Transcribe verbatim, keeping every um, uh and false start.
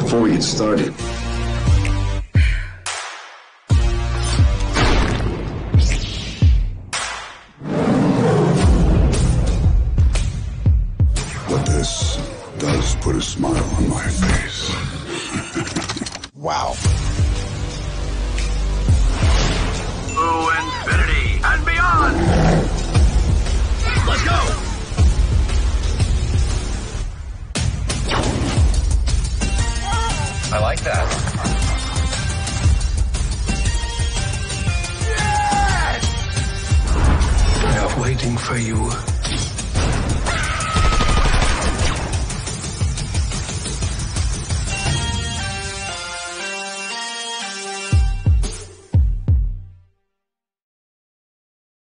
Before we get started, but this does put a smile on my face. Wow. To infinity and beyond! Let's go! I like that. we are waiting for you.